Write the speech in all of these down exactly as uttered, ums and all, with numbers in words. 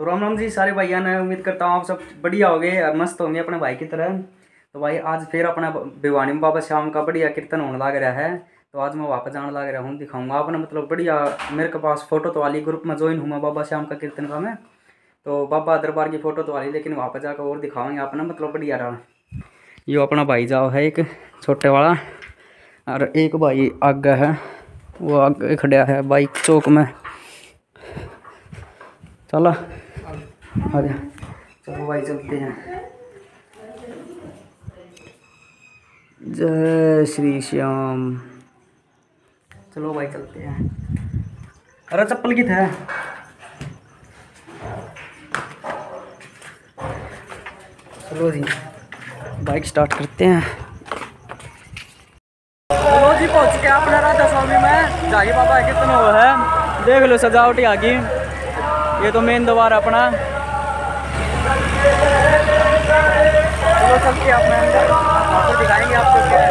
राम राम जी सारे भाइयों ने, उम्मीद करता हूँ आप सब बढ़िया होंगे, मस्त होंगे अपने भाई की तरह। तो भाई आज फिर अपना भिवानी में बाबा श्याम का बढ़िया कीर्तन होने लग रहा है। तो आज मैं वापस जाने लग रहा हूँ, दिखाऊंगा आपने मतलब बढ़िया। मेरे के पास फोटो तो वाली ग्रुप में ज्वाइन हूँ मैं बाबा श्याम का कीर्तन का मैं। तो बाबा दरबार की फ़ोटो तो वाली, लेकिन वहाँ पर जाकर और दिखाएंगे आपने मतलब बढ़िया रहा। ये अपना भाई जाओ है एक छोटे वाला, और एक भाई आगे है, वो आगे खड़ा है बाइक चौक में। चलो अरे चलो भाई चलते हैं। जय श्री श्याम। चलो भाई चलते हैं। अरे चप्पल की है। चलो जी बाइक स्टार्ट करते हैं। चलो जी पहुंच गया अपने राधा स्वामी में, जागी बाबा कितना हुआ है, देख लो सजावट आ गई। ये तो मेन द्वार अपना। चलो चलते अपने अंदर, आपको दिखाएंगे आपको क्या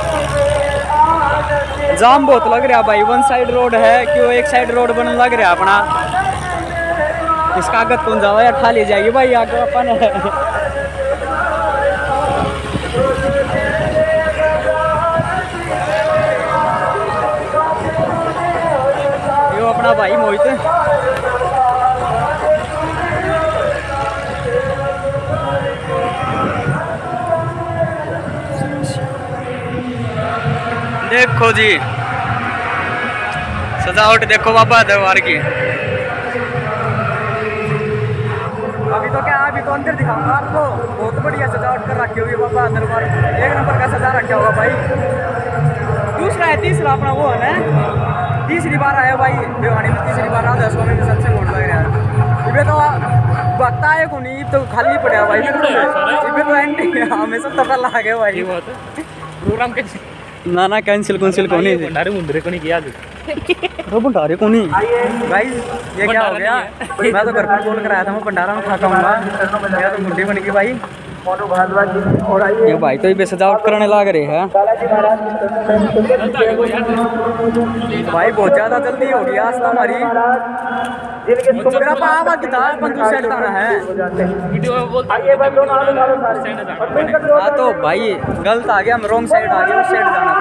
है। जाम बहुत लग रहा भाई, वन साइड रोड है क्यों, एक साइड रोड बनने लग रहा अपना। इसका आगे कौन जाओ यार, खाली जाएगी भाई आगे अपन। यो अपना भाई मोहित। देखो जी सजावट देखो बाबा दरबार की। अभी तो क्या अभी तो अंदर दिखाऊंगा आपको, बहुत बढ़िया सजावट कर रखी होगी बाबा दरबार, एक नंबर का सजा रखा होगा भाई। दूसरा है तीसरा अपना वो है ना, तीसरी बार आया भाई भिवानी में, तीसरी बार राधा स्वामी में सबसे मोड़ लग रहा है। इबे तो वक्त आए को नहीं तो खाली पड़ा भाई, इबे तो एंटी हमें सब तो पता आ गया भाई। प्रोग्राम के ना ना कैंसिल कैंसिल को नहीं, भंडारे मुंडरे को नहीं किया तो भंडारे को नहीं गाइस। ये क्या हो गया, मैं तो घर पर बोल कर आया था मैं भंडारा में खाता हूँ, मेरा तो मुंडी बन गई भाई। ये भाई तो ये सजावट करने लग रहे हैं भाई, बहुत ज्यादा जल्दी हो गई आज तो हमारी। मेरा पापा की था अपन दूसरे जाना है। हाँ तो भाई गलत आ गया, हम रॉन्ग साइड आ गए, उस साइड जाना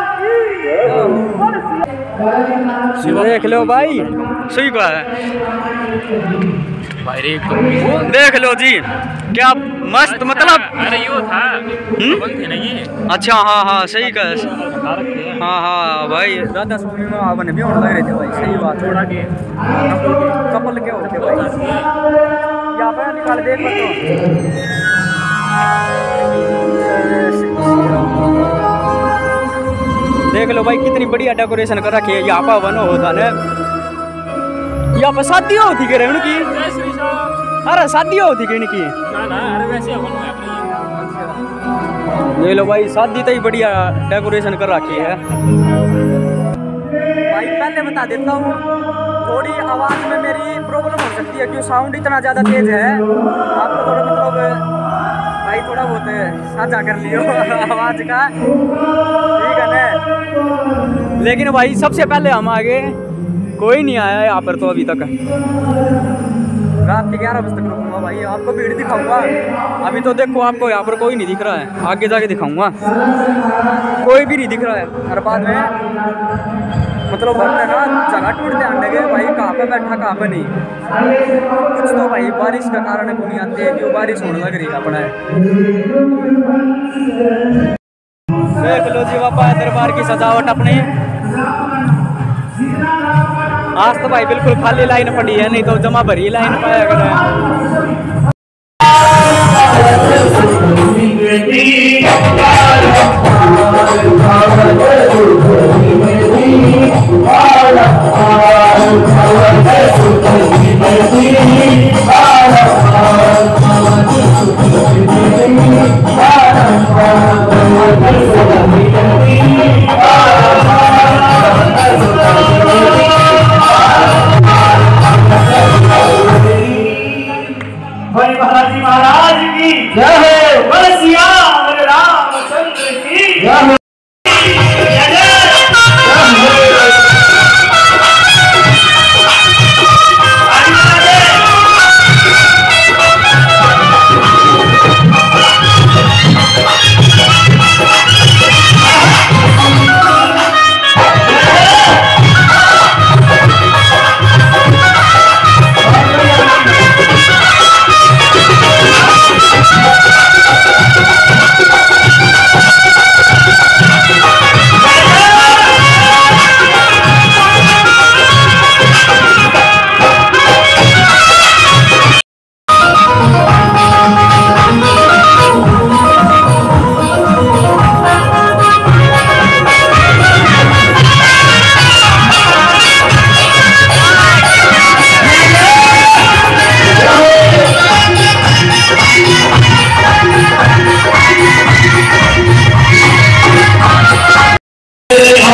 था। देख लो भाई सही कहा है देख लो जी क्या मस्त मतलब। अरे यो था थे ना ये। अच्छा हाँ हाँ सही कहा, हाँ हाँ भाई राधा स्वामी में आपने भी होने लग रहे थे भाई, सही बात। थोड़ा के कपल के होते भाई, यहाँ पे निकाल देख देख लो भाई कितनी बढ़िया डेकोरेशन कर रखी है। यहाँ पर वन होता है, यहाँ पर शादी होती है उनकी। अरे शादी होती है इनकी ना ना, अरे वैसे अपन है अपनी। ये लो भाई शादी तो ही बढ़िया डेकोरेशन कर रखी है भाई। पहले बता देता हूँ थोड़ी आवाज़ में मेरी प्रॉब्लम हो सकती है क्यों, साउंड इतना ज़्यादा तेज है। आपको थोड़ा मतलब भाई थोड़ा बहुत साझा कर लियो आवाज़ का, ठीक है ना। लेकिन भाई सबसे पहले हम आगे, कोई नहीं आया यहाँ पर तो अभी तक। रात के ग्यारह बजे तक रुकूंगा भाई, आपको भीड़ दिखाऊंगा। अभी तो देखो आपको यहाँ पर कोई नहीं दिख रहा है, आगे जाके दिखाऊंगा कोई भी नहीं दिख रहा है। हर बाद में मतलब बनते ना जगह टूटते आने गए भाई, कहाँ पे बैठा कहाँ पे नहीं। कुछ तो भाई बारिश का कारण को नहीं आते हैं, क्यों बारिश होने लग रही है अपना। देख लो जी बाबा दरबार की सजावट अपनी। आज तो भाई बिल्कुल खाली लाइन पड़ी है, नहीं तो जमा भरी लाइन पाया कर रहा है।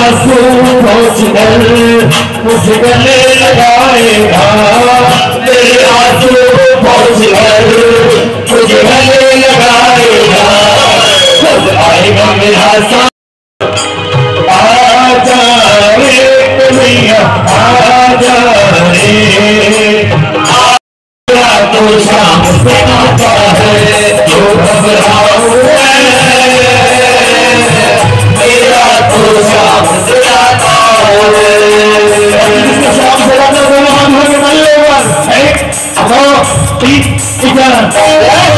आंसू पहुँच कर मुझे गले लगाएगा, तेरे आंसू पहुँच कर मुझे गले लगाएगा, जब आएगा मेरा सा आजा रे भैया आजा रे, आजा तो शाम से आता है जो घबराऊं मेरा तो शाम से आता है, शाम से आता है हम लोग मान लो एक दो तीन चार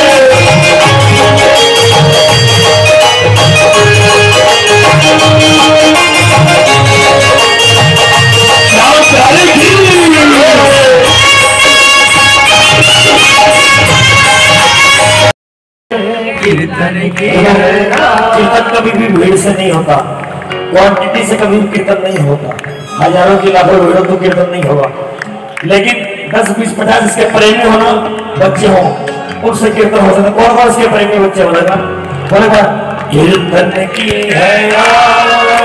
कीर्तन कभी भी भीड़ से नहीं होता, क्वांटिटी से कभी कीर्तन नहीं होता, हजारों की लाखों भीड़ों तो कीर्तन नहीं होगा, लेकिन दस बीस पचास इसके प्रेमी होना बच्चे हो उनसे कीर्तन हो सकता। कौन कौन इसके प्रेमी बच्चे बोलेगा बोलेगा कीर्तन की है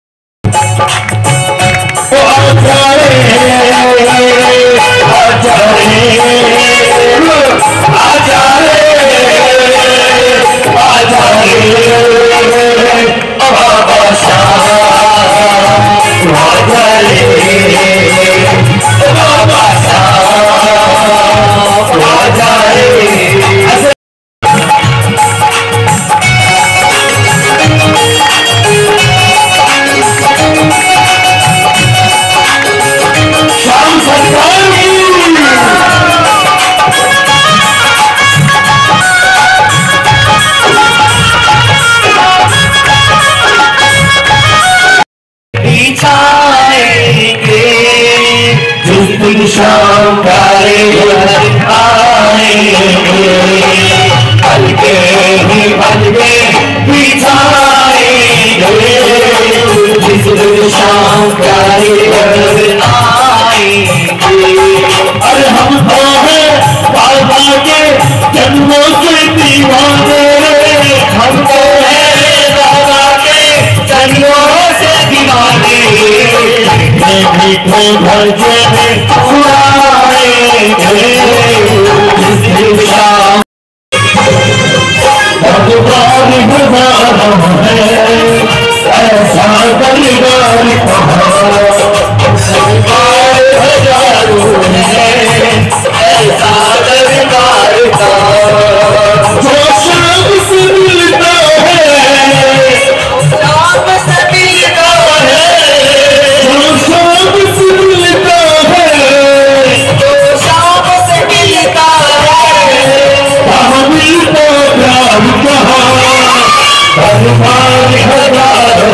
शाम तारे आएंगे, हल्के ही हल्के बिछाएंगे, जिस दिन शाम तारे आएंगे, अरे हम तो हैं बाबा के जन्मों से दीवाने, हम तो हैं बाबा के जन्मों से दीवाने, मीठे भजन भगवान भगवान है ऐसा परिवार हजारों है ऐसा दरबार का, जो शाम से मिलता है शाम से मिलता है, जो शाम से मिलता है जो शाम से मिलता है, कहाँ मिलता प्यार कहाँ भगवान भगवान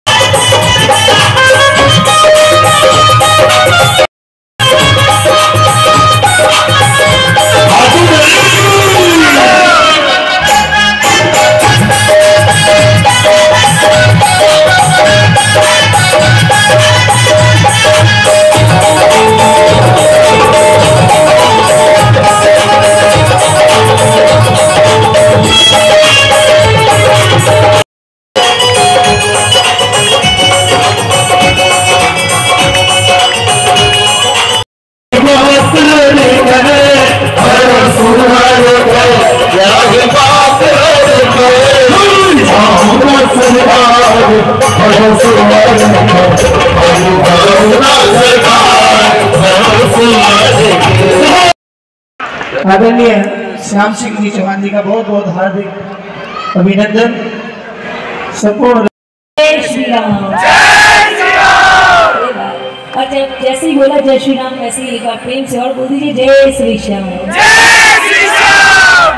आदरणीय श्याम सिंह जी चौहान जी का बहुत बहुत हार्दिक अभिनंदन। संपूर्ण जय श्री राम, जय श्री राम। और जब जैसे ही बोला जय श्री राम वैसे ही एक बार प्रेम से और बोल दीजिए जय श्री श्याम, जय श्री श्याम।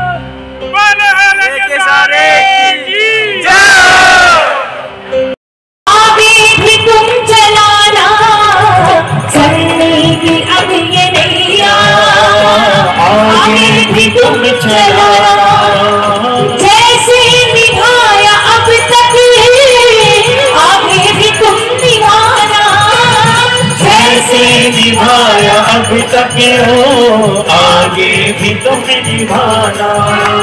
के सारे की जय। आगे भी तुम चलाना चलने की अब ये नैया, आगे भी तुम चलाना जैसे निभाया अब तक, आगे भी तुम निभाना जैसे निभाया अब तक हो, आगे भी तुम निभाना,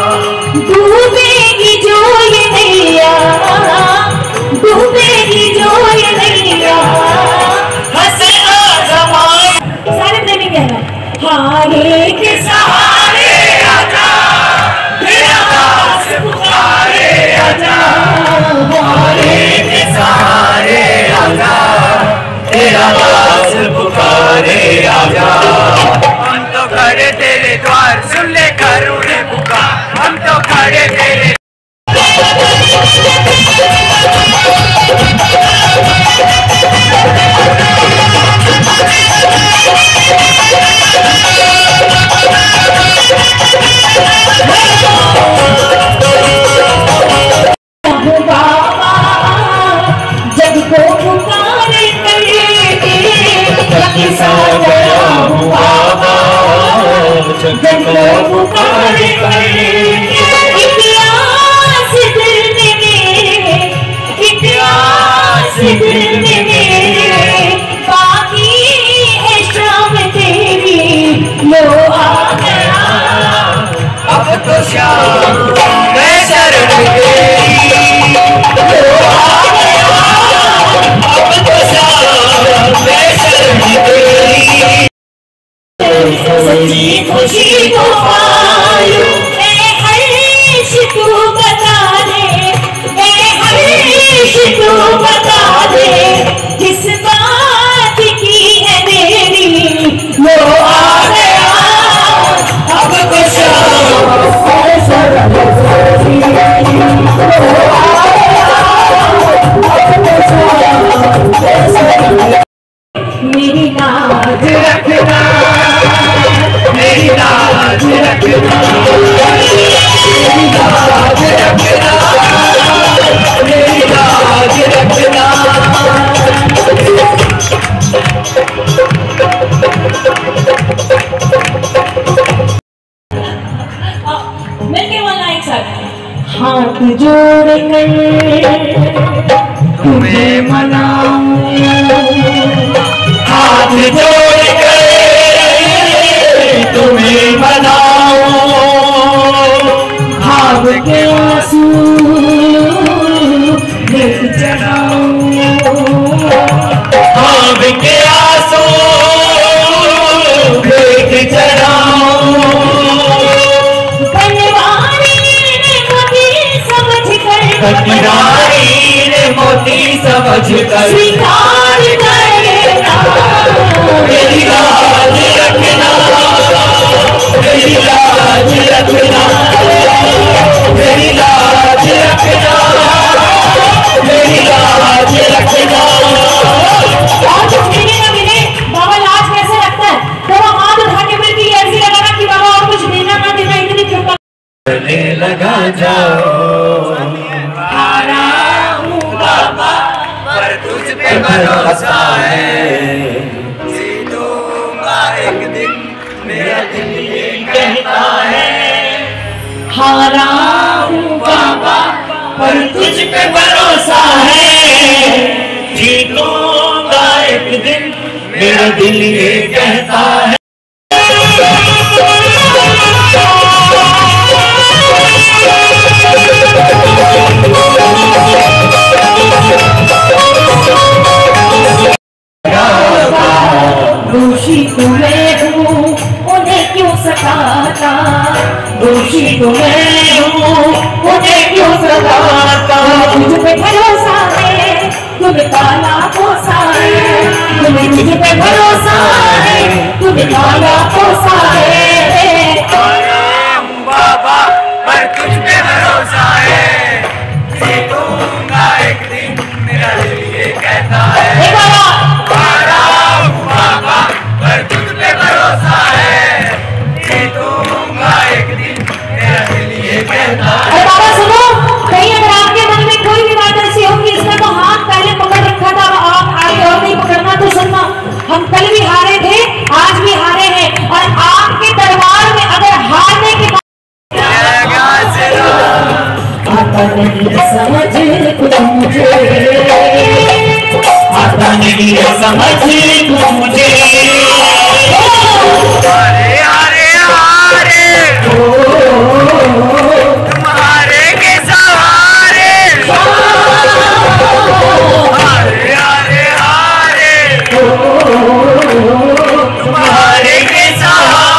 डूबेगी जो ये नैया, डूबेगी जो तुम्हारे के सहारे आजा, तेरा दास पुकारे आजा, तुम्हारे के सहारे आजा, तेरा दास पुकारे आजा। हम तो खड़े तेरे द्वार, सुन ले करुणे पुकार। हम तो खड़े तेरे जग को पुकारे जग को पुकारे इतिहास दिल में मेरे, इतिहास दिल में मेरे, बाकी है शाम तेरी, लो आ गया अब तो श्याम मैं शरण तेरी, लो आ गया अब तो श्याम मैं शरण तेरी। सच्ची खुशी को पायो, ए हर्ष तू बता दे, ए हर्ष तू बता दे, किस बात की है मेरी, लो आ गया अब तो मेरी लाज रखना, मेरी लाज रखना, मेरी लाज रखना, मेरी लाज रखना। मिलके बोलना एक साथ, हाथ जोड़ कर तुम्हें मनाऊं, हाथ जोड़ कर तुम्हें मनाऊं, भाव के आंसू देख चढ़ाऊं, भाव के आंसू देख चढ़ाऊं। बनवारी ने मोती समझ कर, कटिरारी ने मोती समझ कर स्वीकार करना, मेरी लाज रखना, मेरी लाज रखना, मेरी लाज रखना, मेरी लाज रखना। और कुछ मिले ना मिले, बाबा लाज कैसे रखता है? तो वो हाथ उठा के मेरे की ऐसी लगाना कि बाबा और कुछ देना ना देना, इतनी कृपा करने लगा जाओ, आराम बाबा पर तुझ पे भरोसा है, जीतूंगा एक दिन मेरा दिल ये कहता है। हारा हूँ बाबा पर तुझ पे भरोसा है, जीतूंगा एक दिन मेरा दिल ये कहता है। दोषी तो मैं हूँ, उन्हें क्यों सताता, दोषी तो मैं हूँ, उन्हें क्यों सताता, तुझ पे भरोसा है, तुम्हें काला पोसा है, तुम्हें तुझ पे भरोसा है, तुम्हें काला पोसा है। आराम बाबा पर तुझ पे भरोसा है, जीतूंगा एक दिन मेरा दिल ये कहता है। हे बाबा आराम बाबा पर तुझ पे भरोसा है, जीतूंगा एक दिन मेरा दिल ये कहता है। अरे बाबा सुनो, कहीं अगर आपके मन में कोई भी बात ऐसी होगी, इसका तो हाथ पहले पकड़ रखा था, आप हारे और नहीं पकड़ना तो सुनना, हम कल भी हारे थे, आज भी हारे हैं, और आपके दरबार में अगर हारने के बाद आता नहीं समझ कुछ मुझे, आता नहीं समझ कुछ मुझे, हारे हारे हारे तुम्हारे के सहारे, हारे हारे हारे तुम्हारे के सहारे।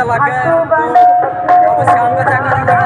लग गए तो अब शाम का चक्कर